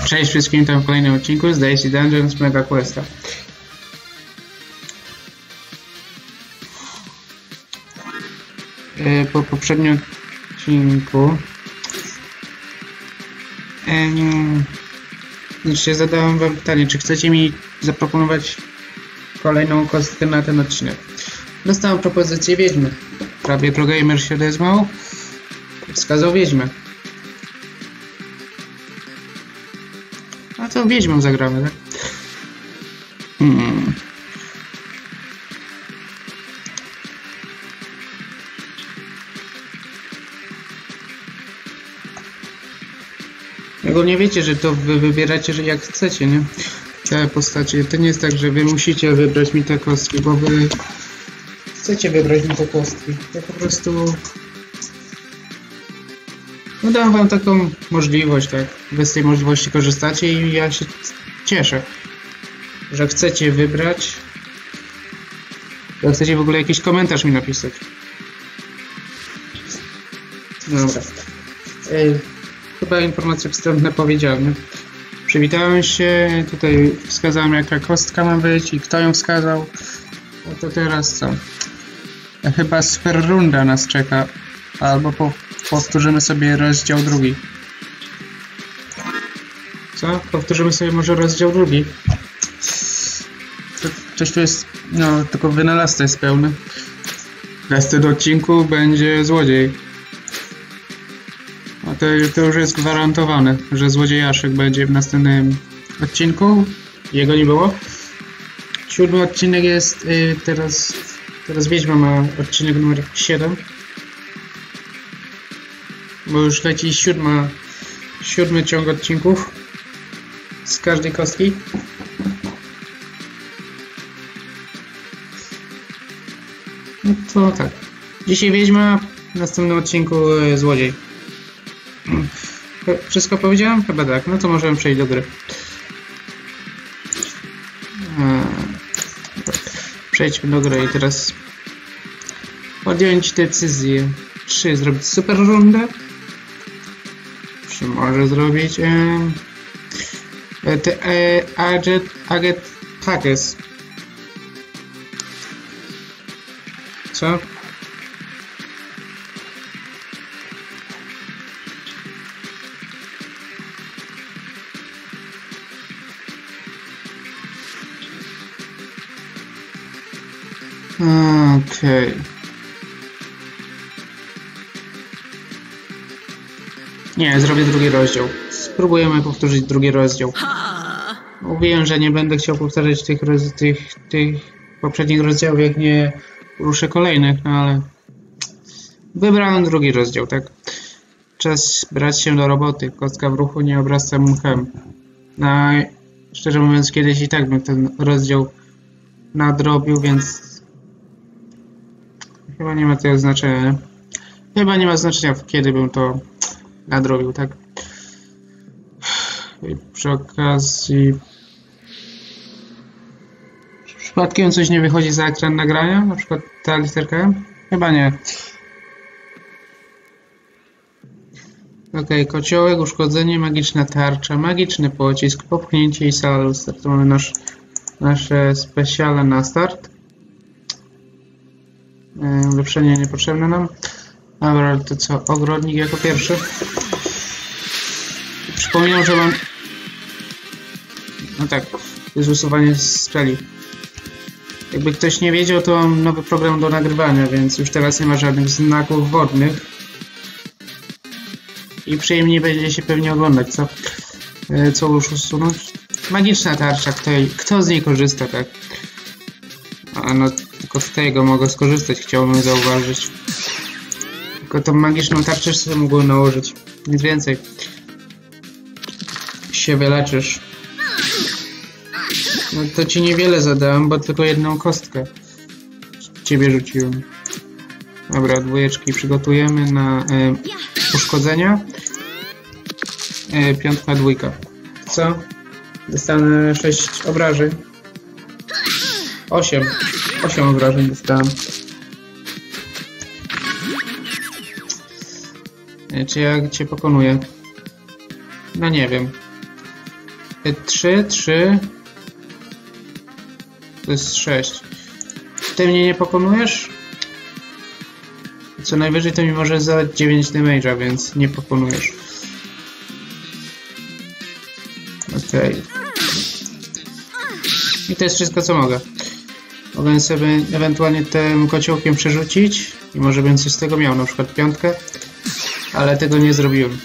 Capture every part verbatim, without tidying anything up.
Cześć wszystkim, tam w kolejnym odcinku z Daisy Dungeons Mega Questa. Po poprzednim odcinku jeszcze zadałem wam pytanie, czy chcecie mi zaproponować kolejną kostkę na ten odcinek. Dostałem propozycję wiedźmy. Prawie ProGamer się odezwał, wskazał wiedźmę. A to wiedźmą zagramy, tak? Hmm. Ogólnie wiecie, że to wy wybieracie, że jak chcecie, nie? Te postacie. To nie jest tak, że wy musicie wybrać mi te kostki, bo wy chcecie wybrać mi te kostki. Ja po prostu no dam wam taką możliwość, tak? Wy z tej możliwości korzystacie i ja się cieszę, że chcecie wybrać. Że chcecie w ogóle jakiś komentarz mi napisać. Dobra. Ej, chyba informacje wstępne powiedziałem, nie? Przywitałem się, tutaj wskazałem jaka kostka ma być i kto ją wskazał. No to teraz co? Chyba super runda nas czeka. Albo po, powtórzymy sobie rozdział drugi. Co? Powtórzymy sobie może rozdział drugi. To, coś tu jest, no tylko wynalazca jest pełny. W następnym odcinku będzie złodziej. No to, to już jest gwarantowane, że złodziejaszek będzie w następnym odcinku. Jego nie było. Siódmy odcinek jest yy, teraz. Teraz wiedźma ma odcinek numer siedem. Bo już leci siódma, siódmy ciąg odcinków z każdej kostki. No to tak. Dzisiaj wiedźma, w następnym odcinku yy, złodziej. Wszystko powiedziałem? Chyba tak. No to możemy przejść do gry. Przejdźmy do gry i teraz podjąć decyzję, czy zrobić super rundę, czy może zrobić e, e, te e, Aget Aget Takes. Co? Okej. Okay. Nie, zrobię drugi rozdział. Spróbujemy powtórzyć drugi rozdział. Mówiłem, że nie będę chciał powtarzać tych, roz, tych, tych poprzednich rozdziałów, jak nie ruszę kolejnych, no ale wybrałem drugi rozdział, tak? Czas brać się do roboty. Kostka w ruchu nie obrasta mchem. No, szczerze mówiąc, kiedyś i tak bym ten rozdział nadrobił, więc chyba nie ma tego znaczenia. Chyba nie ma znaczenia, kiedy bym to nadrobił, tak? I przy okazji przypadkiem coś nie wychodzi za ekran nagrania? Na przykład ta literka? Chyba nie. Ok, kociołek, uszkodzenie, magiczna tarcza, magiczny pocisk, popchnięcie i sala lustra. To mamy nasz, nasze specjale na start. Ulepszenie niepotrzebne nam. Dobra, to co? Ogrodnik jako pierwszy. Przypominam, że mam... No tak, to jest usuwanie speli. Jakby ktoś nie wiedział, to mam nowy program do nagrywania, więc już teraz nie ma żadnych znaków wodnych. I przyjemnie będzie się pewnie oglądać, co? Co już usunąć? Magiczna tarcza, kto, kto z niej korzysta, tak? A no, tylko z tego mogę skorzystać, chciałbym zauważyć. Tylko tą magiczną tarczę sobie mogłem nałożyć. Nic więcej. Się wyleczysz. No to ci niewiele zadałem, bo tylko jedną kostkę ciebie rzuciłem. Dobra, dwójeczki przygotujemy na e, uszkodzenia. E, piątka, dwójka. Co? Dostanę sześć obrażeń. osiem. osiem obrażeń dostałem. Czy ja cię pokonuję? No nie wiem. trzy, trzy. To jest sześć. Ty mnie nie pokonujesz? Co najwyżej to mi może zadać dziewięć damage'a, więc nie pokonujesz. Okej. Okay. I to jest wszystko, co mogę. Mogę sobie ewentualnie tym kociołkiem przerzucić i może bym coś z tego miał, na przykład piątkę. Ale tego nie zrobiłem.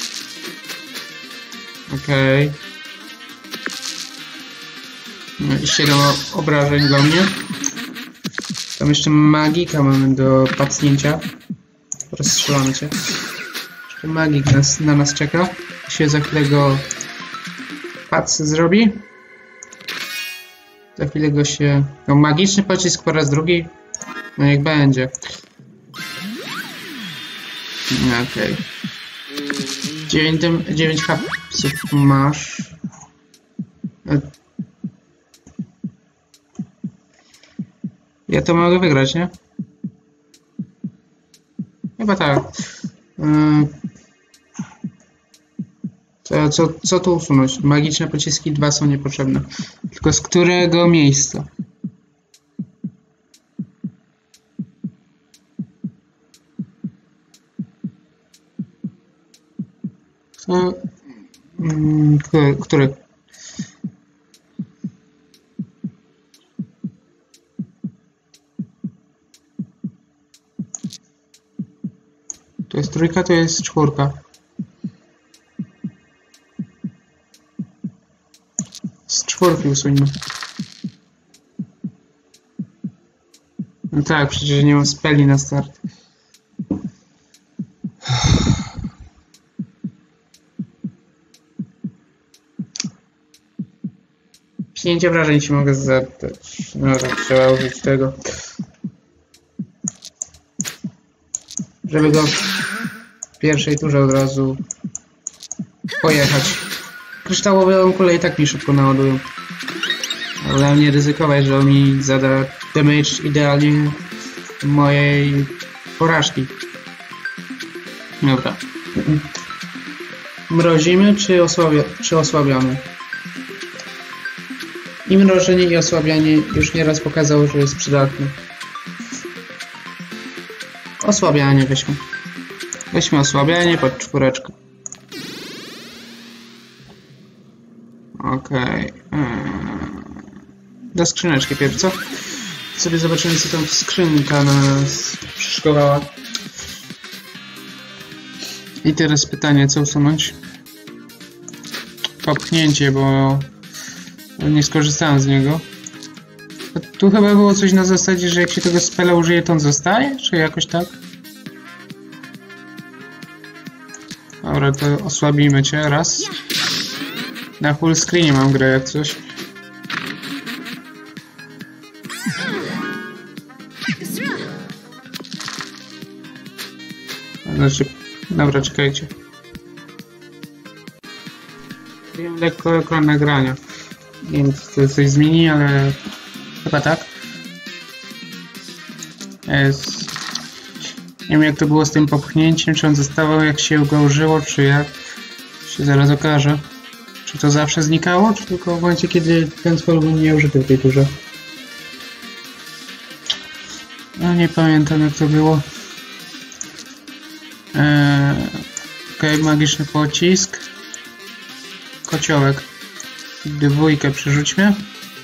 Okej. Okay. No i siedem obrażeń dla mnie. Tam jeszcze magika mamy do pacnięcia. Rozstrzelamy cię. Jeszcze magik nas, na nas czeka. Się za chwilę go pac zrobi. Za chwilę go się... No, magiczny pocisk po raz drugi. No niech będzie. Okej. Okay. dziewięć hapsów masz. Ja to mogę wygrać, nie? Chyba tak. Yy... Co, co, co tu usunąć? Magiczne pociski dwa są niepotrzebne. Tylko z którego miejsca? Co? Hmm, który? który? To jest trójka, to jest czwórka. Z czwórki usuńmy. No tak, przecież nie mam speli na start. Pięć obrażeń ci mogę zadać. No tak, trzeba użyć tego. Żeby go w pierwszej turze od razu pojechać. Kryształową kulę i tak mi szybko naładują. Ale nie ryzykować, że on mi zada damage idealnie mojej porażki. Dobra. Mrozimy czy, osłabia czy osłabiamy? I mrożenie i osłabianie już nieraz pokazało, że jest przydatne. Osłabianie weźmy. Weźmy osłabianie pod czwóreczkę. Okej. Okay. Do skrzyneczki pierw, co? Sobie zobaczymy, co tam skrzynka nas przyszkowała. I teraz pytanie, co usunąć? Popchnięcie, bo nie skorzystałem z niego. Tu chyba było coś na zasadzie, że jak się tego spela użyje, to on zostaje? Czy jakoś tak? Dobra, to osłabimy cię. Raz. Na full screenie mam grę jak coś. Znaczy, dobra, czekajcie. Wiem lekko ekran nagrania. Nie wiem, czy to coś zmieni, ale chyba tak. Jest. Nie wiem, jak to było z tym popchnięciem, czy on zostawał jak się go użyło, czy jak. Się zaraz okaże. Czy to zawsze znikało, czy tylko w momencie, kiedy ten spell był nieużyty w tej turze? No nie pamiętam, jak to było. Eee, Okej, okay, magiczny pocisk. Kociołek. Dwójkę przerzućmy.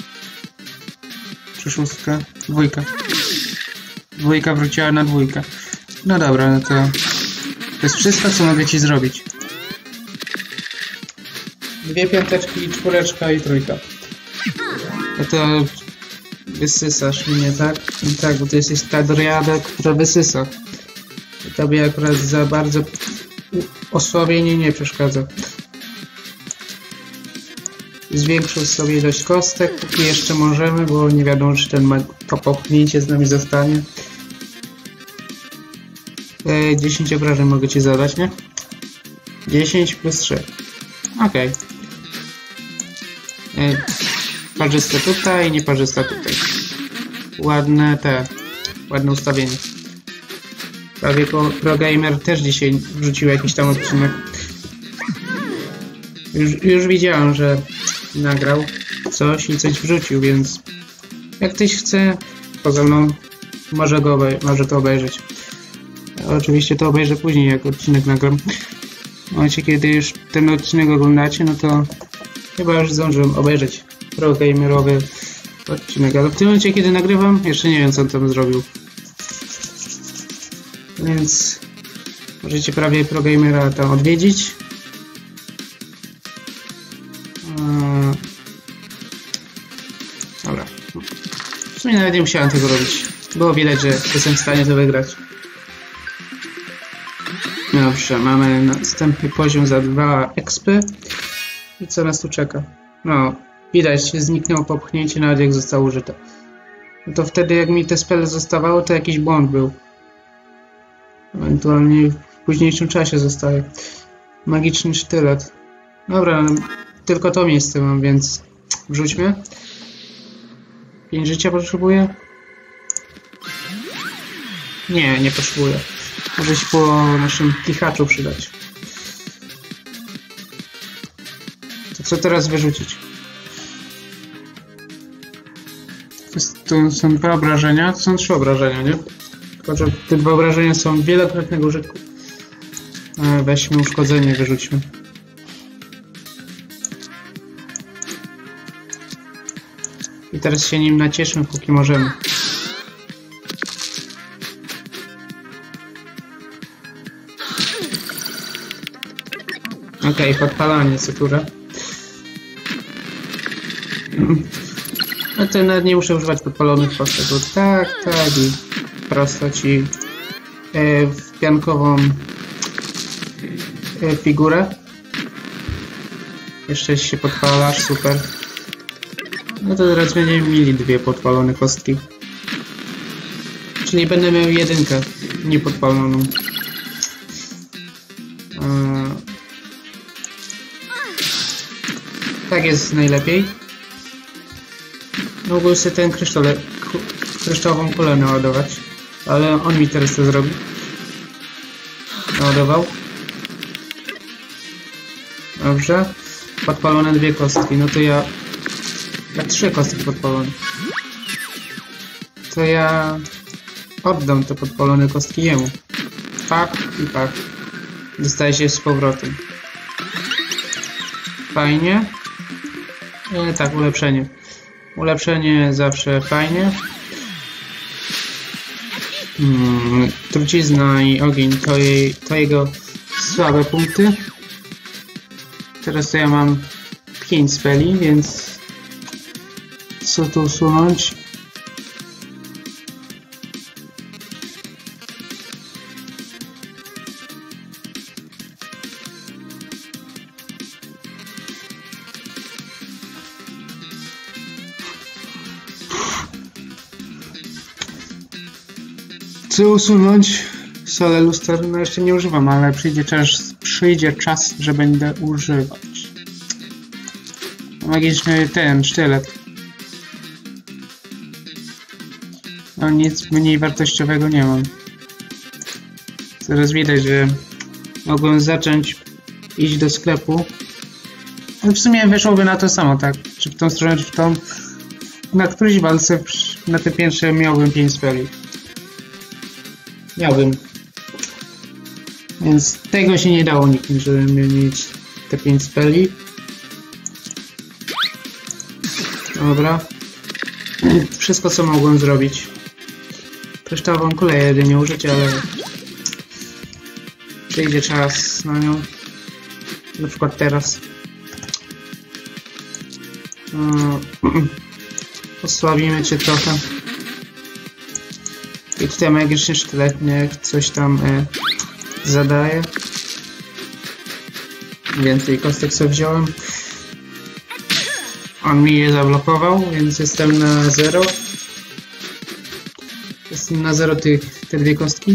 Czy szóstkę? Dwójka. Dwójka wróciła na dwójkę. No dobra, no to... To jest wszystko, co mogę ci zrobić. Dwie piąteczki, czwóreczka i trójka. No to... Wysysasz mnie, tak? No tak, bo ty jesteś ta driada, która wysysa. Tobie akurat za bardzo osłabienie nie przeszkadza. Zwiększył sobie ilość kostek, póki jeszcze możemy, bo nie wiadomo, czy ten to popchnięcie z nami zostanie. E, dziesięć obrażeń mogę ci zadać, nie? dziesięć plus trzy. Okej. Okay. Parzyste tutaj, nieparzyste tutaj. Ładne te... Ładne ustawienie. Prawie ProGamer też dzisiaj wrzucił jakiś tam odcinek. Już, już widziałem, że nagrał coś i coś wrzucił, więc jak ktoś chce poza mną, może, go obej może to obejrzeć. Oczywiście to obejrzę później, jak odcinek nagram. W momencie, kiedy już ten odcinek oglądacie, no to chyba już zdążyłem obejrzeć progamerowy odcinek, ale w tym momencie, kiedy nagrywam, jeszcze nie wiem, co on tam zrobił. Więc możecie prawie progamera tam odwiedzić. Eee... Dobra. W sumie nawet nie musiałem tego robić. Było widać, że jestem w stanie to wygrać. Dobrze, mamy następny poziom za dwa expy. I co nas tu czeka? No, widać, zniknęło popchnięcie, nawet jak zostało użyte. No to wtedy, jak mi te spele zostawało, to jakiś błąd był. Ewentualnie w późniejszym czasie zostaje. Magiczny sztylet. Dobra, tylko to miejsce mam, więc wrzućmy. Pięć życia potrzebuję? Nie, nie potrzebuję. Może się po naszym kichaczu przydać. To co teraz wyrzucić? To są dwa obrażenia, to są trzy obrażenia, nie? Tylko, że te dwa obrażenia są wielokrotnego użytku. Weźmy uszkodzenie, wyrzućmy. I teraz się nim nacieszmy, póki możemy. Okej, okay, podpalanie, cykura. No to nawet nie muszę używać podpalonych kostek, bo tak, tak i prosto ci e, w piankową e, figurę. Jeszcze się podpalasz, super. No to teraz będziemy mieli dwie podpalone kostki. Czyli będę miał jedynkę niepodpaloną. E, tak jest najlepiej. Mógłbym sobie ten kryształ, kryształową kulę naładować, ale on mi teraz to zrobi. Naładował. Dobrze. Podpalone dwie kostki. No to ja... Ja trzy kostki podpalone. To ja... oddam te podpalone kostki jemu. Tak i tak. Dostaje się z powrotem. Fajnie. E, tak, ulepszenie. Ulepszenie zawsze fajnie. Hmm, trucizna i ogień to, jej, to jego słabe punkty. Teraz to ja mam pięć speli, więc co tu usunąć? Co usunąć? Solę luster, no jeszcze nie używam, ale przyjdzie czas, przyjdzie czas, że będę używać. Magiczny ten sztylet. No nic mniej wartościowego nie mam. Teraz widać, że mogłem zacząć iść do sklepu. No w sumie wyszłoby na to samo, tak? Czy w tą stronę, czy w tą. Na którejś walce na te pierwsze miałbym pięć speli. Miałbym. Więc tego się nie dało nikim, żeby mieć te pięć speli. Dobra. Wszystko co mogłem zrobić. Kryształową kulę jedynie użyć, ale przyjdzie czas na nią. Na przykład teraz. Osłabimy cię trochę. I tutaj magiczny sztylet, niech coś tam e, zadaje. Więcej kostek sobie wziąłem. On mi je zablokował, więc jestem na zero. Jestem na zero tych, te dwie kostki.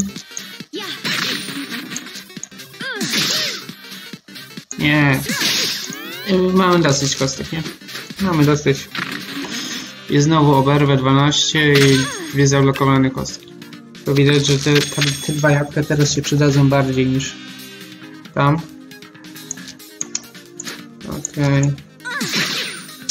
Nie. Mamy dosyć kostek, nie? Mamy dosyć. I znowu oberwę dwanaście i dwie zablokowane kostki. To widać, że te, te, te dwa jabłka teraz się przydadzą bardziej niż tam. Okej. Okay.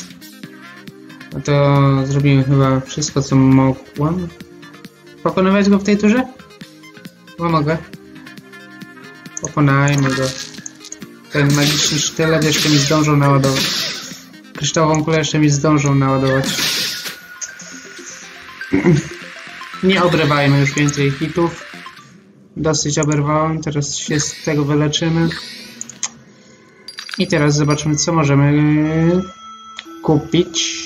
No to zrobimy chyba wszystko, co mogłem. Pokonywać go w tej turze? Bo mogę. Pokonajmy go. Ten magiczny sztylet jeszcze mi zdążą naładować. Kryształową kulę jeszcze mi zdążą naładować. Nie obrywajmy już więcej hitów. Dosyć oberwałem, teraz się z tego wyleczymy. I teraz zobaczymy, co możemy kupić.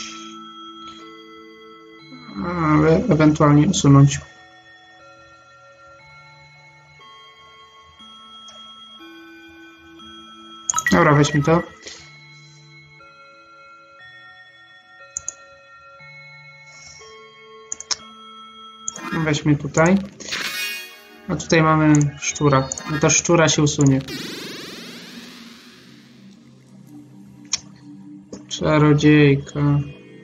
Ale ewentualnie usunąć. Dobra, weźmy to. Weźmy tutaj. A tutaj mamy szczura. No to szczura się usunie. Czarodziejka.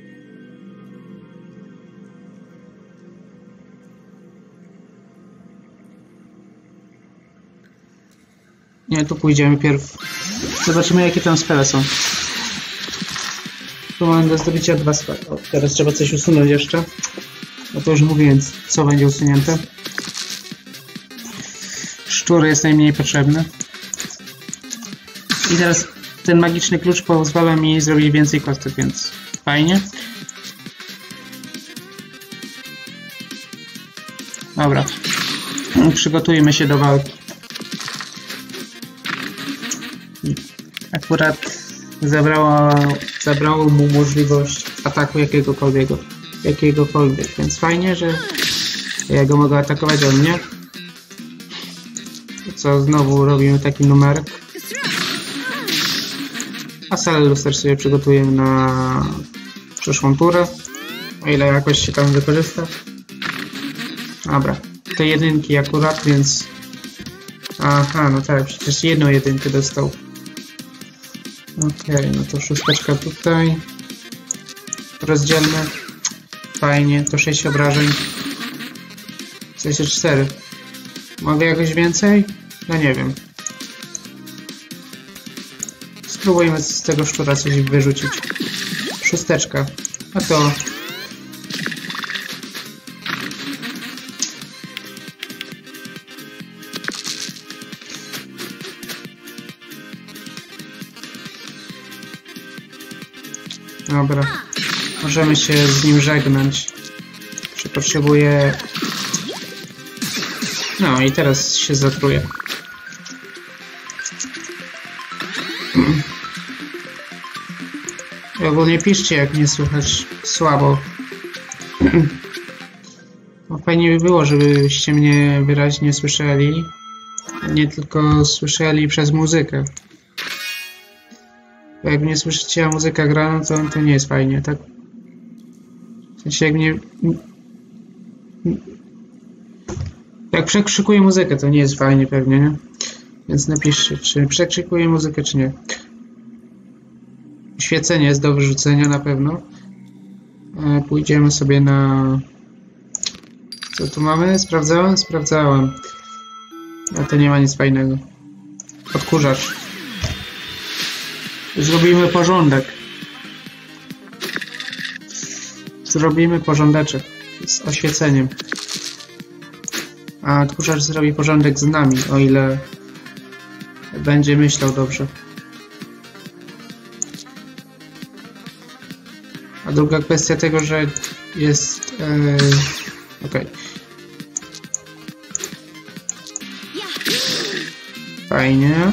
Nie, tu pójdziemy pierw. Zobaczymy, jakie tam spele są. Tu mamy do zdobycia dwa spele. O, teraz trzeba coś usunąć jeszcze. No to już mówiłem, co będzie usunięte. Szczur jest najmniej potrzebny. I teraz ten magiczny klucz pozwala mi zrobić więcej kostek, więc fajnie. Dobra. Przygotujmy się do walki. Akurat zabrało, zabrało mu możliwość ataku jakiegokolwiek, jakiegokolwiek, więc fajnie, że ja go mogę atakować, on nie. Co znowu robimy taki numerek. A salę luster sobie przygotujemy na przyszłą turę, o ile jakoś się tam wykorzysta. Dobra, te jedynki akurat, więc... Aha, no tak, przecież jedną jedynkę dostał. Okej, okay, no to szósteczka tutaj. Rozdzielmy. Fajnie, to sześć obrażeń. W sensie cztery. Mogę jakoś więcej? No nie wiem. Spróbujmy z tego szczura coś wyrzucić. Szósteczka. A to... Dobra. Możemy się z nim żegnać. Czy potrzebuję... No i teraz się zatruje. I ogólnie piszcie, jak nie słychać słabo. No, fajnie by było, żebyście mnie wyraźnie słyszeli. Nie tylko słyszeli przez muzykę. Bo jak mnie słyszycie, a muzyka gra, no to, to nie jest fajnie, tak? W sensie jak mnie... Jak przekrzykuję muzykę, to nie jest fajnie pewnie, nie? Więc napiszcie, czy przekrzykuję muzykę, czy nie. Świecenie jest do wyrzucenia na pewno. Pójdziemy sobie na... Co tu mamy? Sprawdzałem? Sprawdzałem. A to nie ma nic fajnego. Odkurzacz. Zrobimy porządek. Zrobimy porządeczek z oświeceniem. A odkurzacz zrobi porządek z nami, o ile będzie myślał dobrze. A druga kwestia tego, że jest... Yy, okej. Okay. Fajnie.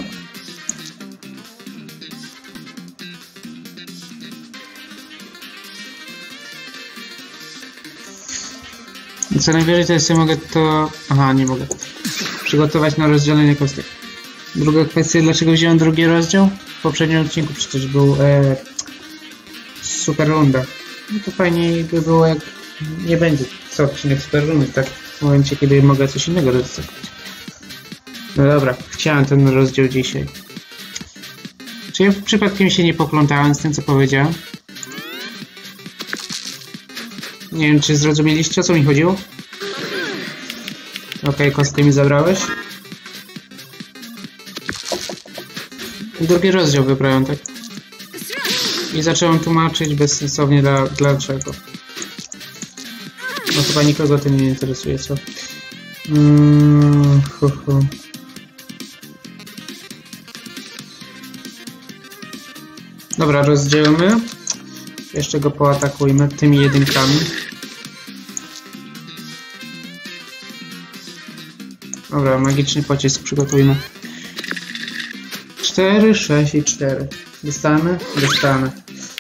Co najwyżej to jeszcze mogę to... Aha, nie mogę. Przygotować na rozdzielenie kostek. Druga kwestia, dlaczego wziąłem drugi rozdział? W poprzednim odcinku przecież był e, super runda. No to fajniej by było, jak nie będzie co odcinek super rundy, tak? W momencie, kiedy mogę coś innego rozdziałać. No dobra, chciałem ten rozdział dzisiaj. Czy ja przypadkiem się nie poplątałem z tym, co powiedziałem? Nie wiem, czy zrozumieliście, o co mi chodziło? Okej, okay, kostkę mi zabrałeś. Drugi rozdział wybrałem, tak? I zacząłem tłumaczyć bezsensownie dla, dlaczego. No chyba nikogo to nie interesuje, co? Mm, hu, hu. Dobra, rozdzielmy. Jeszcze go poatakujmy tymi jedynkami. Dobra, magiczny pocisk przygotujmy. cztery, sześć i cztery. Dostanę? Dostanę.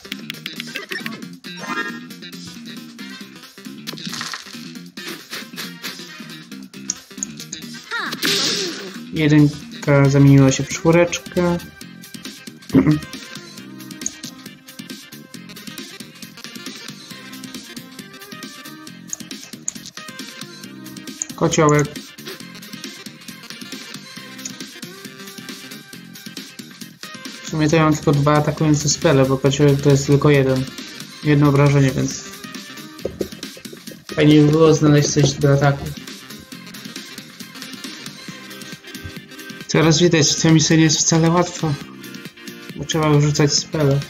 Jedynka zamieniła się w czwóreczkę. Kociołek. W sumie to ja mam tylko dwa atakujące spele, bo kociołek to jest tylko jeden. Jedno obrażenie, więc fajnie by było znaleźć coś do ataku. Teraz widać, to misja nie jest wcale łatwa, bo trzeba wyrzucać spele.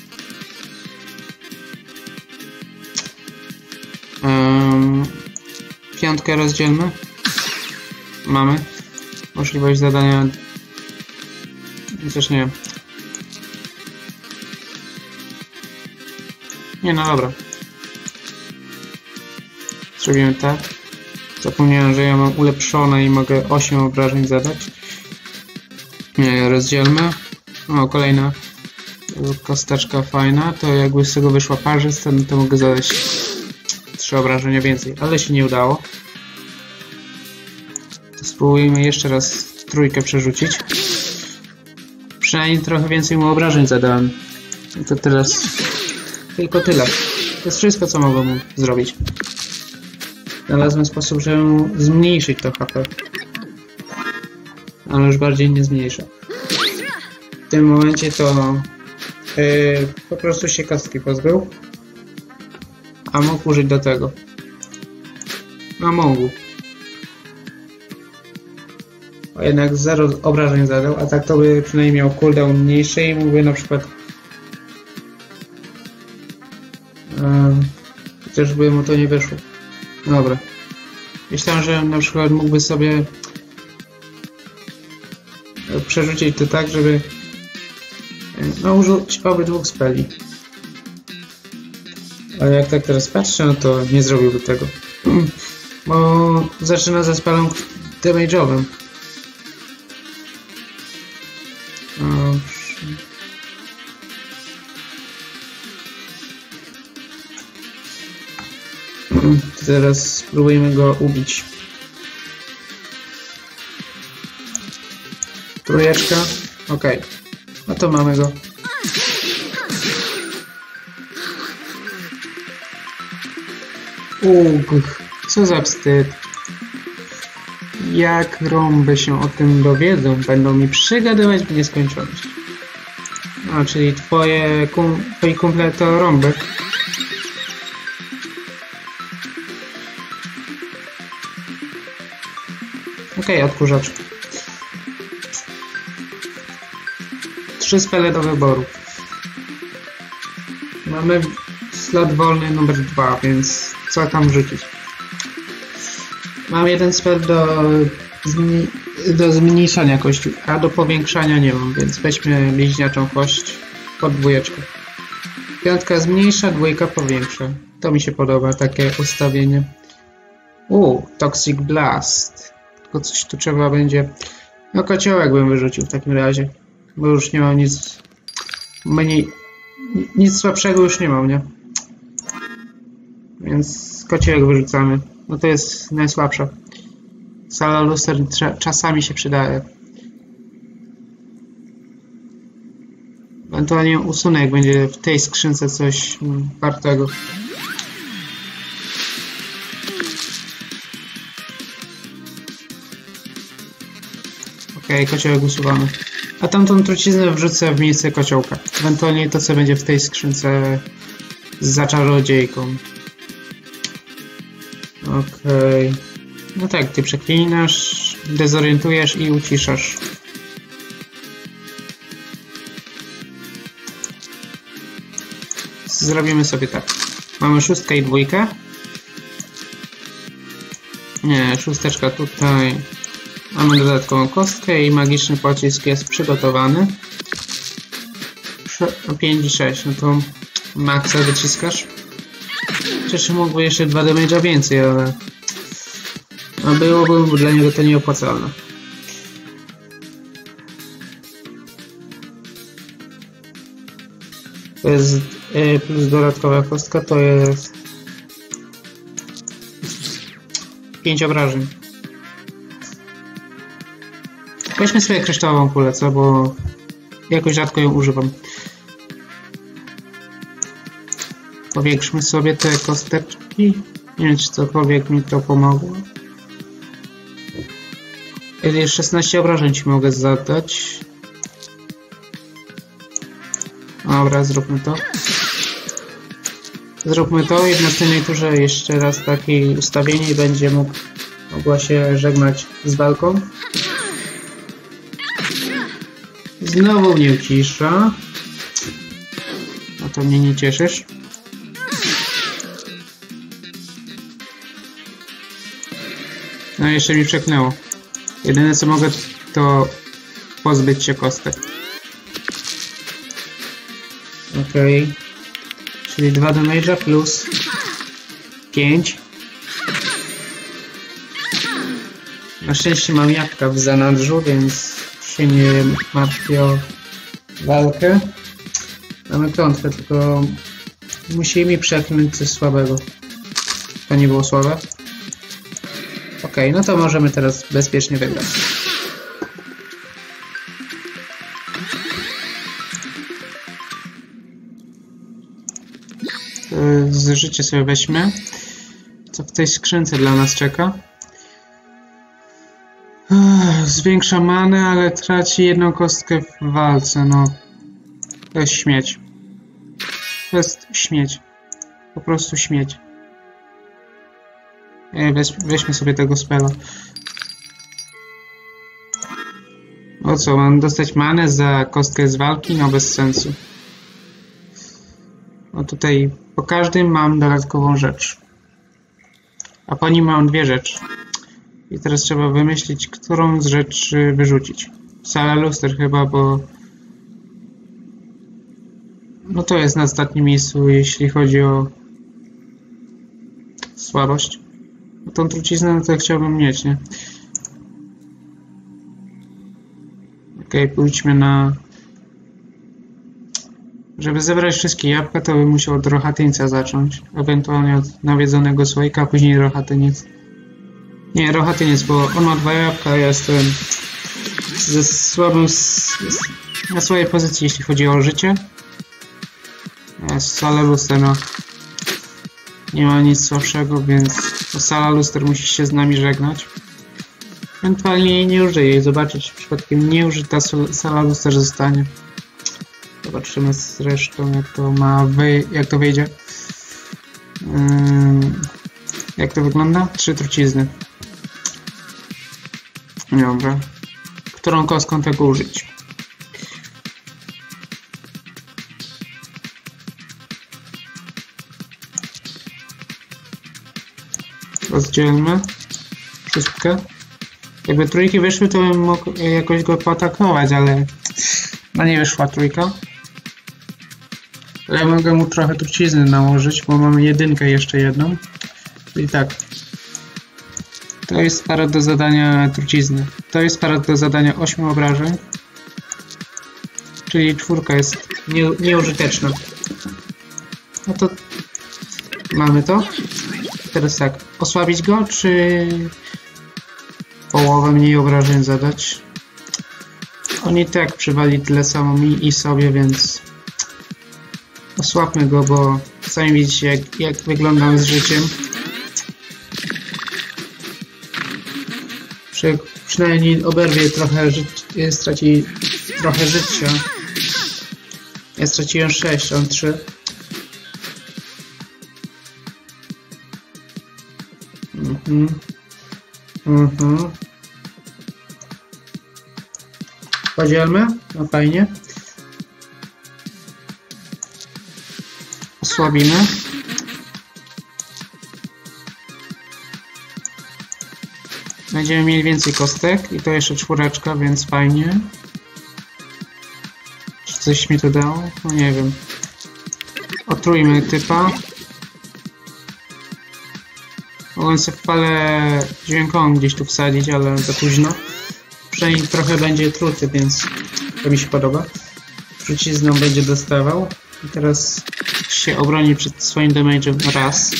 Um, piątkę rozdzielmy. Mamy możliwość zadania. Chociaż nie. Nie, no dobra. Zrobimy tak. Zapomniałem, że ja mam ulepszone i mogę osiem obrażeń zadać. Nie, rozdzielmy. O, kolejna kosteczka fajna. To jakby z tego wyszła parzysta, to mogę zadać trzy obrażenia więcej, ale się nie udało. To spróbujmy jeszcze raz trójkę przerzucić. Przynajmniej trochę więcej mu obrażeń zadałem. I to teraz tylko tyle. To jest wszystko, co mogłem mu zrobić. Znalazłem sposób, żeby zmniejszyć to H P. Ale już bardziej nie zmniejsza. W tym momencie to yy, po prostu się kostki pozbył. A mógł użyć do tego. A mógł. A jednak zero obrażeń zadał, a tak to by przynajmniej miał cooldown mniejszy i mógłby na przykład yy, chociaż by mu to nie wyszło. Dobra. Myślałem, że na przykład mógłby sobie przerzucić to tak, żeby no, użyć obydwu speli. Ale jak tak teraz patrzę, no to nie zrobiłby tego. Bo zaczyna ze spelem damage'owym. Teraz spróbujmy go ubić. Trójeczka. Ok. No to mamy go. Uuu, co za wstyd. Jak rąby się o tym dowiedzą, będą mi przygadywać w nieskończoność. A, czyli twoje kum, twoi kumple to rąby. Okej, okay, odkurzacz. Trzy spele do wyboru. Mamy slot wolny numer dwa, więc co tam rzucić? Mam jeden spell do, zmni do zmniejszania kości, a do powiększania nie mam, więc weźmy bliźniaczą kość pod dwójeczkę. Piątka zmniejsza, dwójka powiększa. To mi się podoba, takie ustawienie. Uuu, Toxic Blast. Tylko coś tu trzeba będzie... No kociołek bym wyrzucił w takim razie. Bo już nie mam nic... Mniej... Nic słabszego już nie mam, nie? Więc kociołek wyrzucamy. No to jest najsłabsza. Sala luster czasami się przydaje. Ewentualnie usunę, jak będzie w tej skrzynce coś wartego. Okej, okay, kociołek usuwamy. A tamtą truciznę wrzucę w miejsce kociołka. Ewentualnie to, co będzie w tej skrzynce za czarodziejką. Okej. Okay. No tak, ty przeklinasz, dezorientujesz i uciszasz. zrobimy sobie tak. Mamy szóstkę i dwójkę. Nie, szósteczka tutaj. Mamy dodatkową kostkę i magiczny pocisk jest przygotowany. pięć i sześć, no to maksa wyciskasz. Przecież mógłby jeszcze dwa damage'a więcej, ale no byłoby dla niego to nieopłacalne. To jest y, plus dodatkowa kostka, to jest pięć obrażeń. Weźmy sobie kryształową kulę, co? Bo jakoś rzadko ją używam. Powiększmy sobie te kosteczki. Nie wiem, czy cokolwiek mi to pomogło. szesnaście obrażeń ci mogę zadać. Dobra, zróbmy to. Zróbmy to i w następnej turze jeszcze raz takie ustawienie i będzie mógł, mogła się żegnać z walką. Znowu mnie ucisza. No to mnie nie cieszysz. No i jeszcze mi przeknęło. Jedyne co mogę to pozbyć się kostek. Okej. Okay. Czyli dwa damage'a plus pięć. Na szczęście mam jabłka w zanadrzu, więc się nie martwię o walkę. Mamy klątwę, tylko musi mi przepchnąć coś słabego. To nie było słabe. Okej, okay, no to możemy teraz bezpiecznie wygrać. Z życia sobie weźmy. Co w tej skrzynce dla nas czeka? Zwiększa manę, ale traci jedną kostkę w walce. No, to jest śmieć. To jest śmieć. Po prostu śmieć. Weź, weźmy sobie tego spela. O co, mam dostać manę za kostkę z walki? No bez sensu. No tutaj po każdym mam dodatkową rzecz. A po nim mam dwie rzeczy. I teraz trzeba wymyślić, którą z rzeczy wyrzucić. Sala luster chyba, bo... No to jest na ostatnim miejscu, jeśli chodzi o... słabość. No tą truciznę no to chciałbym mieć, nie? Okej, okay, pójdźmy na... Żeby zebrać wszystkie jabłka, to bym musiał od rochatyńca zacząć. Ewentualnie od nawiedzonego słoika, a później rochatyniec. Nie, rochatyniec, bo on ma dwa jabłka, a ja jestem ze słabym... na swojej pozycji, jeśli chodzi o życie. Sala luster, no. Nie ma nic słabszego, więc sala luster musi się z nami żegnać. Ewentualnie jej nie użyję i zobaczyć, czy przypadkiem nieużyta sala luster zostanie. Zobaczymy zresztą, jak to ma wy... jak to wyjdzie. Yy... Jak to wygląda? Trzy trucizny. Dobra. Którą kostką tego użyć? Rozdzielmy. Wszystkie. Jakby trójki wyszły, to bym mógł jakoś go poatakować, ale no nie wyszła trójka. Ale mogę mu trochę trucizny nałożyć, bo mamy jedynkę jeszcze jedną. Czyli tak. To jest para do zadania trucizny. To jest para do zadania ośmiu obrażeń. Czyli czwórka jest nie, nieużyteczna. No to mamy to. Teraz tak. Osłabić go, czy połowę mniej obrażeń zadać? On i tak przywali tyle samo mi i sobie, więc osłabmy go, bo sami widzicie, jak, jak wyglądam z życiem. Przy, przynajmniej oberwie trochę życia, straci trochę życia. Ja straciłem sześć, on trzy. Mhm. Mhm. Podzielmy? No fajnie. osłabimy. Będziemy mieli więcej kostek i to jeszcze czwóreczka, więc fajnie. Czy coś mi to dało? No nie wiem. Otrójmy typa. Mogłem sobie w falę dźwiękową gdzieś tu wsadzić, ale za późno. Przynajmniej trochę będzie truty, więc to mi się podoba. Trucizną będzie dostawał. I teraz się obroni przed swoim damage'em raz.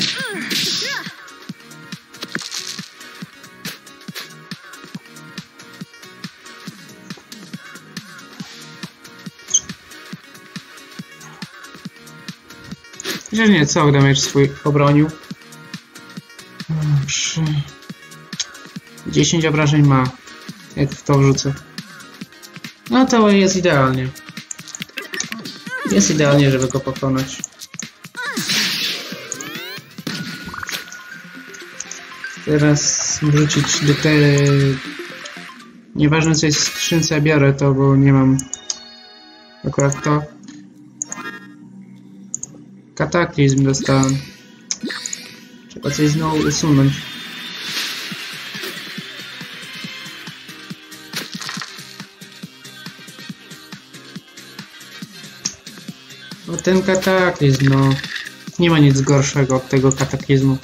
Że nie, cały damage swój obronił. Dobrze. dziesięć obrażeń ma, jak w to wrzucę. No to jest idealnie. Jest idealnie, żeby go pokonać. Teraz wrzucić do tej... Nieważne co jest w skrzynce, biorę to, bo nie mam akurat to. Kataklizm dostałem. Trzeba coś znowu usunąć. No ten kataklizm, no... Nie ma nic gorszego od tego kataklizmu.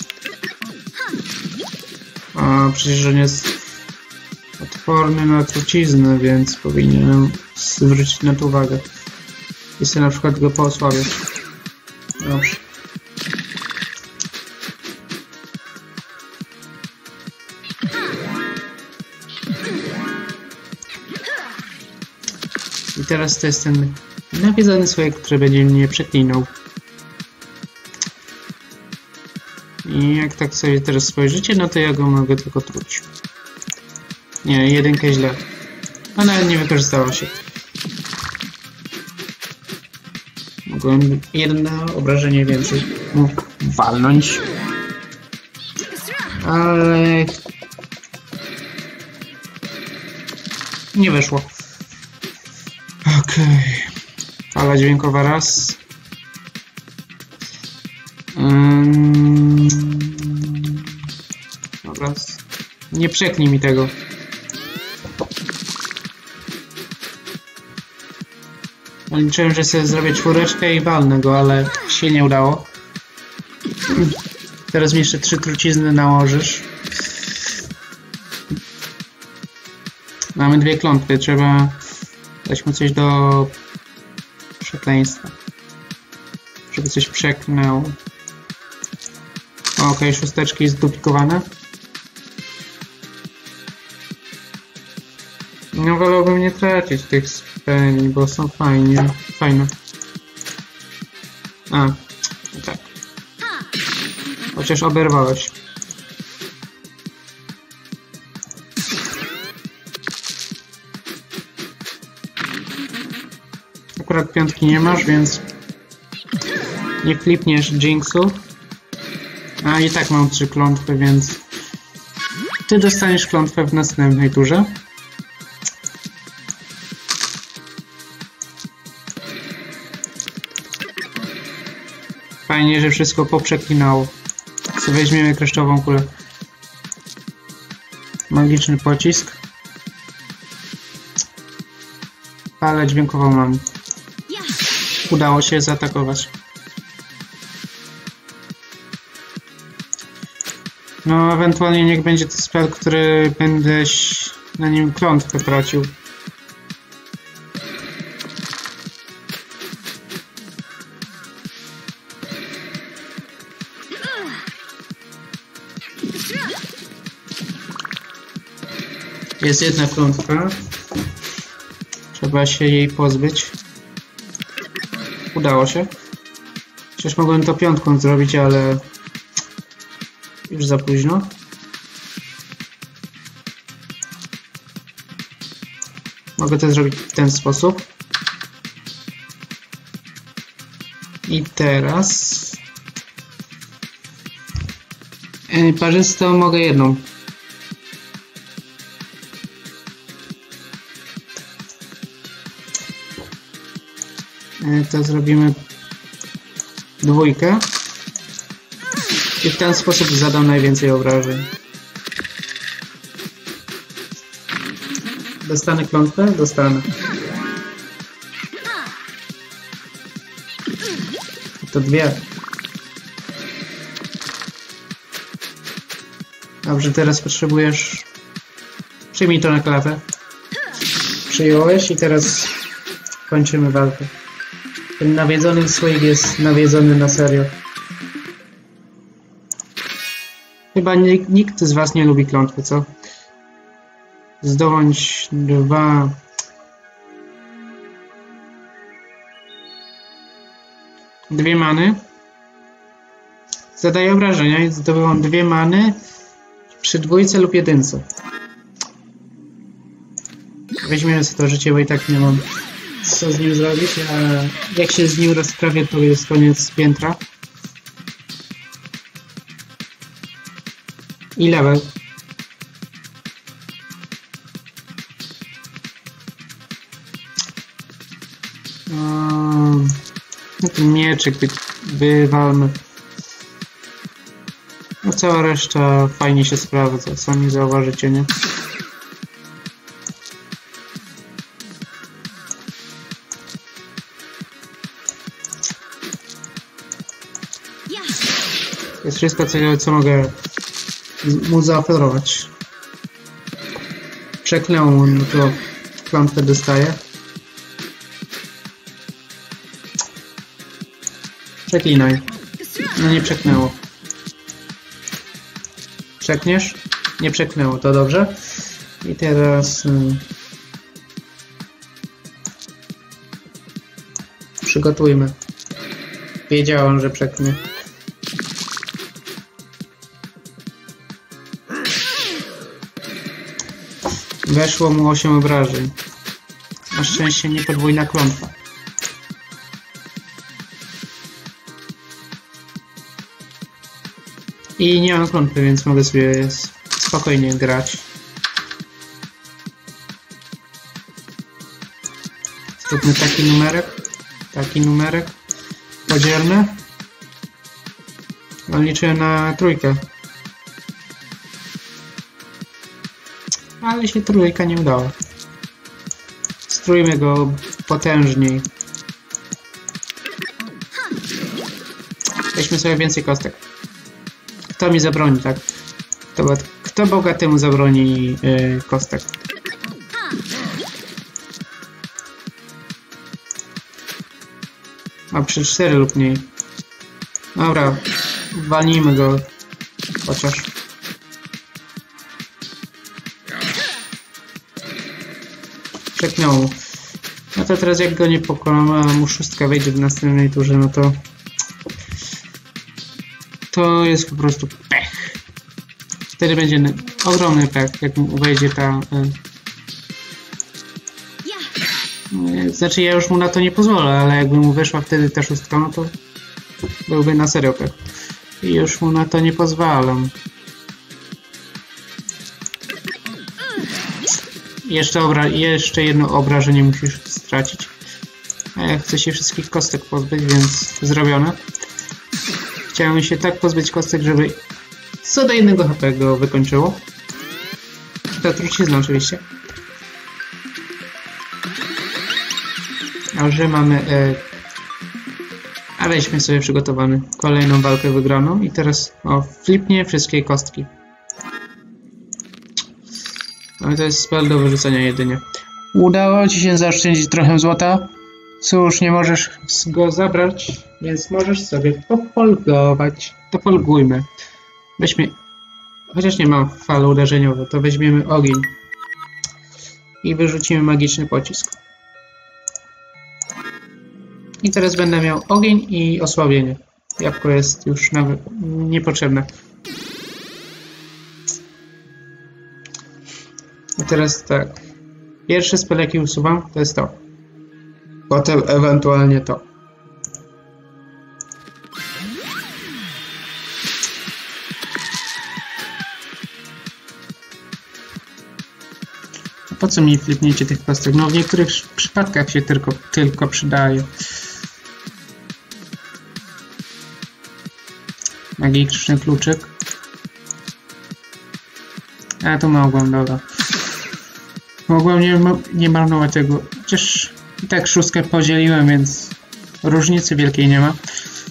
A przecież on jest odporny na truciznę, więc powinienem zwrócić na to uwagę. I sobie na przykład go poosłabiać. Dobrze. I teraz to jest ten nawiedzony człowiek, który będzie mnie przeklinał. I jak tak sobie teraz spojrzycie, no to ja go mogę tylko truć. Nie, jedynkę źle. A nawet nie wykorzystała się. Mogłem jedno obrażenie więcej mógł walnąć. Ale... nie weszło. Okej. Okay. Fala dźwiękowa raz. Um... Dobra. Nie przeknij mi tego. Liczyłem, że sobie zrobię czwóreczkę i walnę go, ale się nie udało. Teraz mi jeszcze trzy trucizny nałożysz. Mamy dwie klątwy, trzeba dać mu coś do przekleństwa. Żeby coś przeknął. Okej, okay, szósteczki zduplikowane. No wolałbym nie tracić tych speni, bo są fajnie, fajne. A, tak. Chociaż oberwałeś. Akurat piątki nie masz, więc nie flipniesz Jinxu. A i tak mam trzy klątwy, więc ty dostaniesz klątwę w następnej turze. Fajnie, że wszystko poprzeklinało. Co weźmiemy kreszczową kulę. Magiczny pocisk. Falę dźwiękową mam. Udało się zaatakować. No, ewentualnie niech będzie to spell, który będę na nim klątwę tracił. Jest jedna klątwa. Trzeba się jej pozbyć. Udało się. Przecież mogłem to piątką zrobić, ale już za późno. Mogę to zrobić w ten sposób. I teraz parzysto mogę jedną. To zrobimy dwójkę i w ten sposób zadam najwięcej obrażeń. Dostanę klątwę? Dostanę. To dwie. Dobrze, teraz potrzebujesz... Przyjmij to na klatę. Przyjąłeś i teraz kończymy walkę. Ten nawiedzony słoik jest nawiedzony na serio. Chyba nikt, nikt z was nie lubi klątwy, co? Zdobądź dwa... Dwie many. Zadaję obrażenia i zdobywam dwie many przy dwójce lub jedynce. Weźmiemy sobie to życie, bo i tak nie mam co z nim zrobić, a jak się z nim rozprawię, to jest koniec piętra. I level. Um, no ten mieczyk wy, wywalmy. No cała reszta fajnie się sprawdza, sami zauważycie, nie? Jest wszystko, co, co mogę mu zaoferować. Przeklęło, no to klątwę dostaję. Przeklinaj. No nie przeknęło. Przekniesz? Nie przeknęło, to dobrze. I teraz... Hmm, przygotujmy. Wiedziałam, że przeknie. Weszło mu osiem obrażeń. Na szczęście nie podwójna klątwa. I nie mam klątwy, więc mogę sobie spokojnie grać. Zróbmy taki numerek. Taki numerek. Podzielmy. No, liczę na trójkę. Ale się trójka nie udała. Strójmy go potężniej. Weźmy sobie więcej kostek. Kto mi zabroni, tak? Kto, kto bogatemu zabroni yy, kostek? A przy cztery lub mniej. Dobra, walnijmy go. Chociaż. Przeknęło. No to teraz jak go nie pokonamy, a mu szóstka wejdzie w następnej turze, no to... To jest po prostu pech. Wtedy będzie ogromny pech, jak mu wejdzie ta... Y... Znaczy ja już mu na to nie pozwolę, ale jakby mu weszła wtedy ta szóstka, no to byłby na serio pech. I już mu na to nie pozwalam. Jeszcze, obra jeszcze jedno obrażenie musisz stracić. A ja chcę się wszystkich kostek pozbyć, więc zrobione. Chciałem się tak pozbyć kostek, żeby co do jednego H P go wykończyło. Ta trucizna oczywiście. A że mamy... E... A weźmy sobie przygotowany kolejną walkę wygraną i teraz o, flipnie wszystkie kostki. Ale to jest spell do wyrzucenia jedynie. Udało ci się zaoszczędzić trochę złota. Cóż, nie możesz go zabrać, więc możesz sobie pofolgować. To folgujmy. Weźmy... Chociaż nie mam fal uderzeniowej, to weźmiemy ogień. I wyrzucimy magiczny pocisk. I teraz będę miał ogień i osłabienie. Jabłko jest już nawet niepotrzebne. I teraz tak. Pierwszy spell, jaki usuwam, to jest to. Potem ewentualnie to. Po co mi flipniecie tych kostek? No w niektórych przypadkach się tylko, tylko przydaje. Magiczny kluczyk. A tu mogłem, dobra. Mogłem nie, nie marnować tego. Chociaż i tak szóstkę podzieliłem, więc różnicy wielkiej nie ma.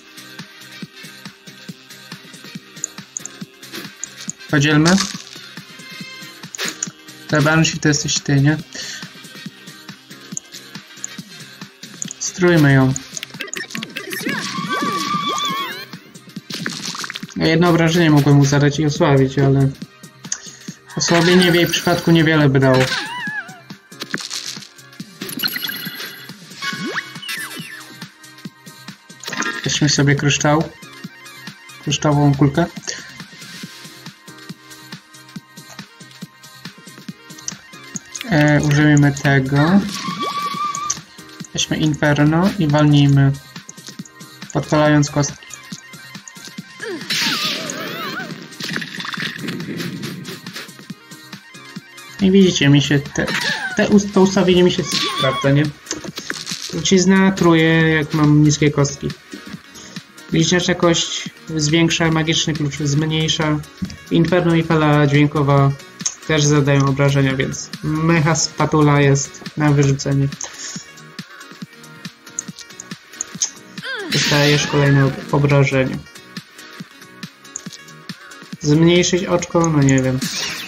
Podzielmy. Ta Banshee to jesteś ty, nie? Strójmy ją. Jedno obrażenie mogłem mu zadać i osłabić, ale osłabienie w jej przypadku niewiele by dało. Weźmy sobie kryształ. Kryształową kulkę. E, użyjmy tego. Weźmy Inferno i walnijmy, podpalając kostki. I widzicie, mi się te, te, to ustawienie mi się sprawdza, nie? Trucizna truje, jak mam niskie kostki. Licznicza kość zwiększa, magiczny klucz zmniejsza. Inferno i fala dźwiękowa też zadają obrażenia, więc mecha spatula jest na wyrzucenie. Dostajesz kolejne obrażenie. Zmniejszyć oczko? No nie wiem.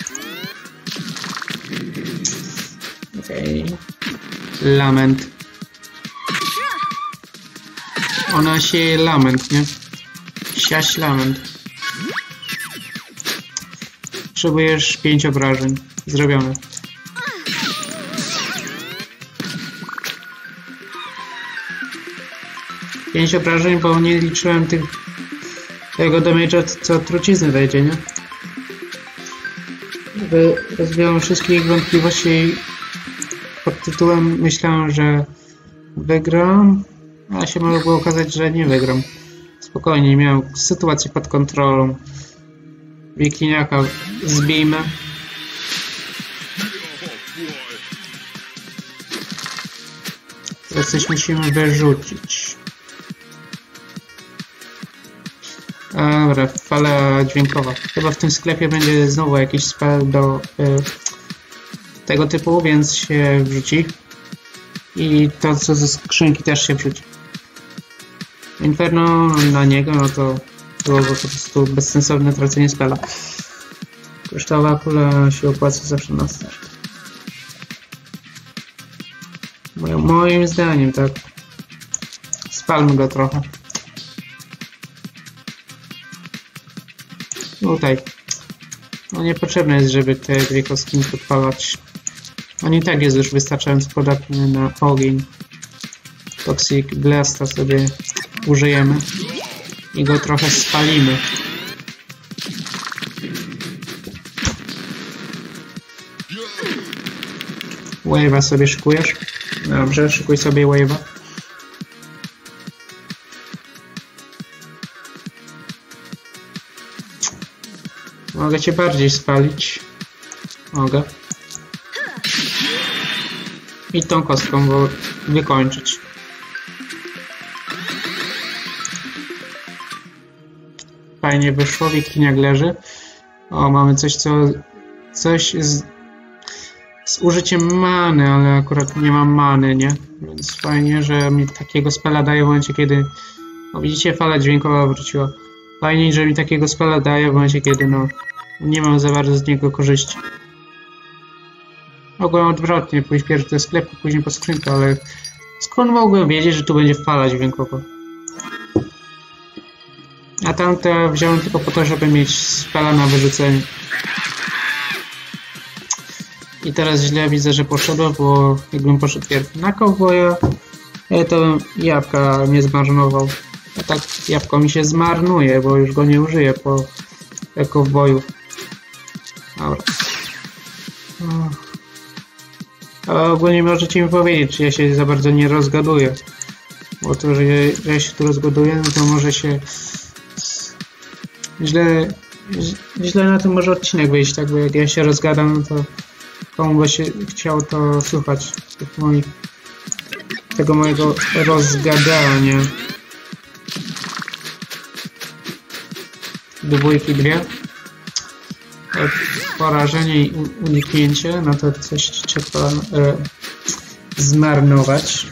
Okej. Okay. Lament. Ona sieje lament, nie? Siać lament. Potrzebujesz pięć obrażeń. Zrobione. Pięć obrażeń, bo nie liczyłem tych tego damage'a, co trucizny dajcie, nie? Rozwiałem wszystkich wątpliwości pod tytułem myślałem, że wygram, a się mogło okazać, że nie wygram. Spokojnie, miałem sytuację pod kontrolą. Wikiniaka zbijmy. Teraz coś musimy wyrzucić. Dobra, fala dźwiękowa. Chyba w tym sklepie będzie znowu jakiś spell do y, tego typu, więc się wrzuci. I to, co ze skrzynki, też się wrzuci. Inferno na niego, no to było po prostu bezsensowne tracenie spela. Kryształowa kula się opłaca zawsze na start. Moim, moim zdaniem, tak. Spalmy go trochę. Tutaj. No niepotrzebne jest, żeby te dwie kostki podpalać. On i tak jest już wystarczająco podatny na ogień. Toxic Blasta sobie użyjemy i go trochę spalimy. Wave'a sobie szykujesz? Dobrze, szykuj sobie wave'a. Mogę cię bardziej spalić. Mogę. I tą kostką go wykończyć. Fajnie wyszło, wikiniak leży. O, mamy coś, co... Coś z... z użyciem many, ale akurat nie mam many, nie? Więc fajnie, że mi takiego spela daje w momencie, kiedy... No widzicie, fala dźwiękowa wróciła. Fajnie, że mi takiego spela daje w momencie, kiedy no... Nie mam za bardzo z niego korzyści. Mogłem odwrotnie, pójść pierw do sklepu, później po skrzynkę, ale... Skąd mogłem wiedzieć, że tu będzie fala dźwiękowa? A tamte wziąłem tylko po to, żeby mieć spela na wyrzucenie. I teraz źle widzę, że poszedłem, bo jakbym poszedł pierw na cowboya, to bym jabłka nie zmarnował. A tak jabłko mi się zmarnuje, bo już go nie użyję po cowboyu. Dobra. A ogólnie możecie mi powiedzieć, czy ja się za bardzo nie rozgaduję. Bo to, że ja, że ja się tu rozgaduję, no to może się... Źle, źle na tym może odcinek wyjść, tak? Bo jak ja się rozgadam, no to komu by się chciał to słuchać tych moich, tego mojego rozgadania. dwójki dwie. Porażenie i uniknięcie, no to coś trzeba e, zmarnować.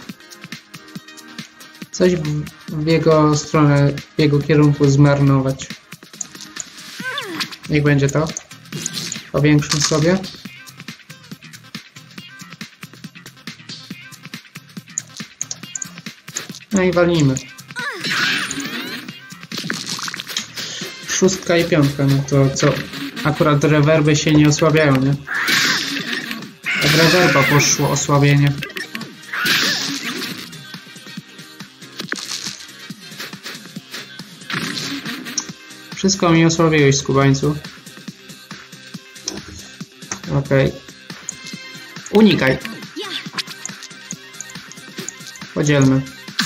Coś w, w jego stronę, w jego kierunku zmarnować. Niech będzie to. Powiększmy sobie. No i walnijmy. Szóstka i piątka, no to co? Akurat rewerby się nie osłabiają, nie? Od rewerba poszło osłabienie. Wszystko mi osłabiłeś, skubańcu. Okej. Okay. Unikaj. Podzielmy.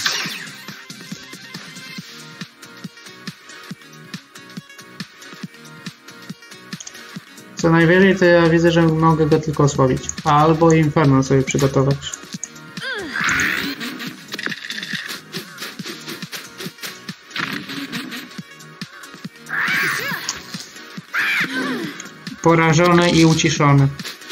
Co najwyżej to ja widzę, że mogę go tylko osłabić. Albo Inferno sobie przygotować. Porażony i uciszony.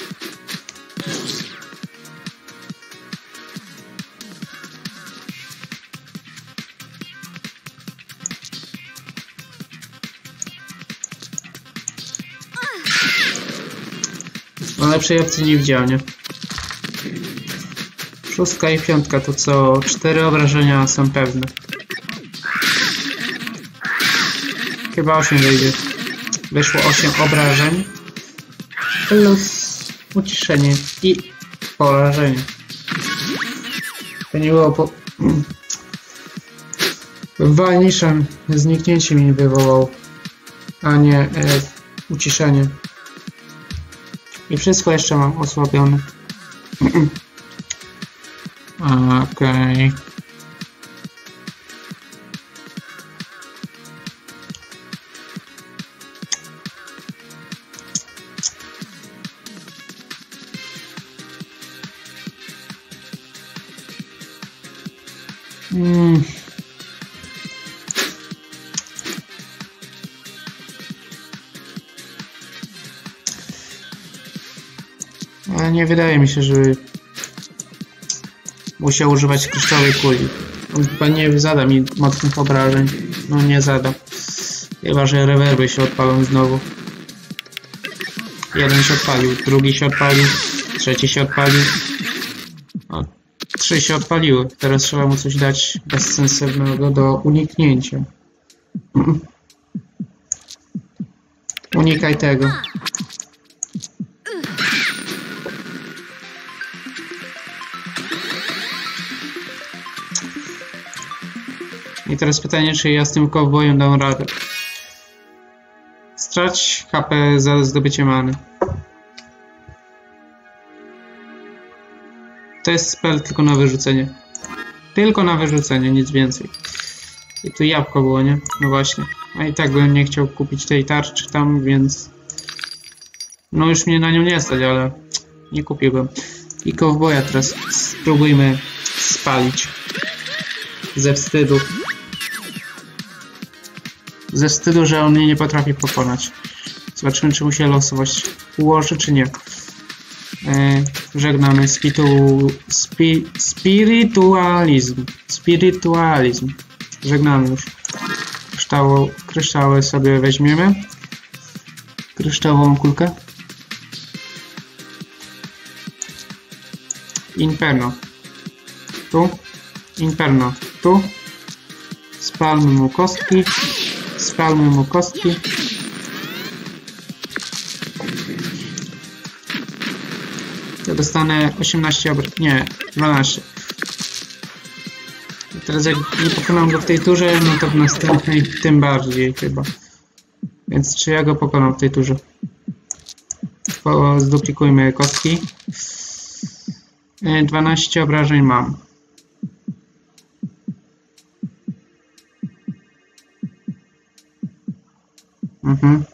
No lepszej opcji nie widziałem, nie? Szóstka i piątka to co? Cztery obrażenia są pewne. Chyba osiem wyjdzie. Wyszło osiem obrażeń. Plus uciszenie i porażenie. To nie było po... Walniszem zniknięcie mi wywołał, a nie e, uciszenie. I wszystko jeszcze mam osłabione. Okej. Okay. Hmm. Ale nie wydaje mi się, żeby musiał używać kryształowej kuli. On chyba nie zada mi mocnych obrażeń. No nie zada. Chyba że rewerby się odpalą znowu. Jeden się odpalił, drugi się odpalił, trzeci się odpalił. O, trzy się odpaliły. Teraz trzeba mu coś dać bezsensownego do uniknięcia. Unikaj tego. I teraz pytanie, czy ja z tym kowbojem dam radę. Strać H P za zdobycie many. To jest spell tylko na wyrzucenie. Tylko na wyrzucenie, nic więcej. I tu jabłko było, nie? No właśnie. A i tak bym nie chciał kupić tej tarczy tam, więc... No już mnie na nią nie stać, ale... Nie kupiłbym. I kowboja teraz spróbujmy spalić. Ze wstydu. Ze wstydu, że on mnie nie potrafi pokonać. Zobaczymy, czy mu się losowość ułoży, czy nie. E, żegnamy spitu, spi, spiritualizm. Spiritualizm. Żegnamy już. Kryształo, kryształy sobie weźmiemy. Kryształową kulkę. Inferno. Tu. Inferno. Tu. Spalmy mu kostki. Spalmy mu kostki. Ja dostanę osiemnaście obr... nie, dwanaście. I teraz jak nie pokonam go w tej turze, no to w następnej tym bardziej chyba. Więc czy ja go pokonam w tej turze? Zduplikujmy kostki. dwanaście obrażeń mam. Mhm.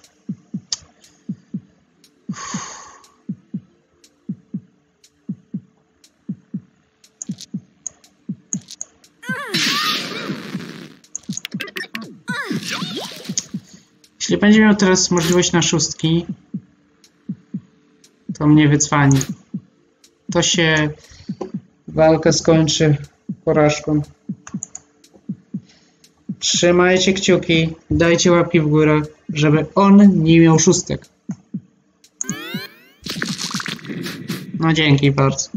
Jeśli będzie miał teraz możliwość na szóstki, to mnie wycwani. To się walka skończy porażką. Trzymajcie kciuki, dajcie łapki w górę, żeby on nie miał szóstek. No dzięki bardzo.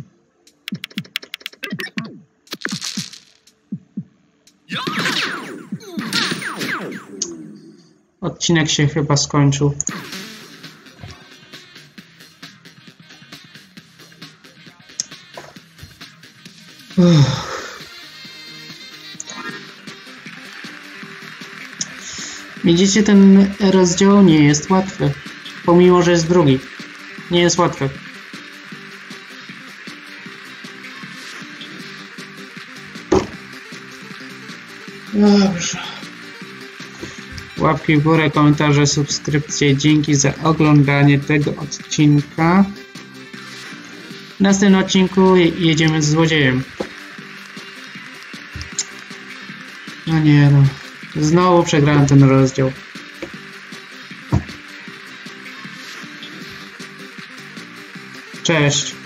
Odcinek się chyba skończył. Uff. Widzicie, ten rozdział nie jest łatwy. Pomimo, że jest drugi. Nie jest łatwy. Dobrze. Łapki w górę, komentarze, subskrypcje. Dzięki za oglądanie tego odcinka. W następnym odcinku jedziemy z złodziejem. No nie no. Znowu przegrałem ten rozdział. Cześć.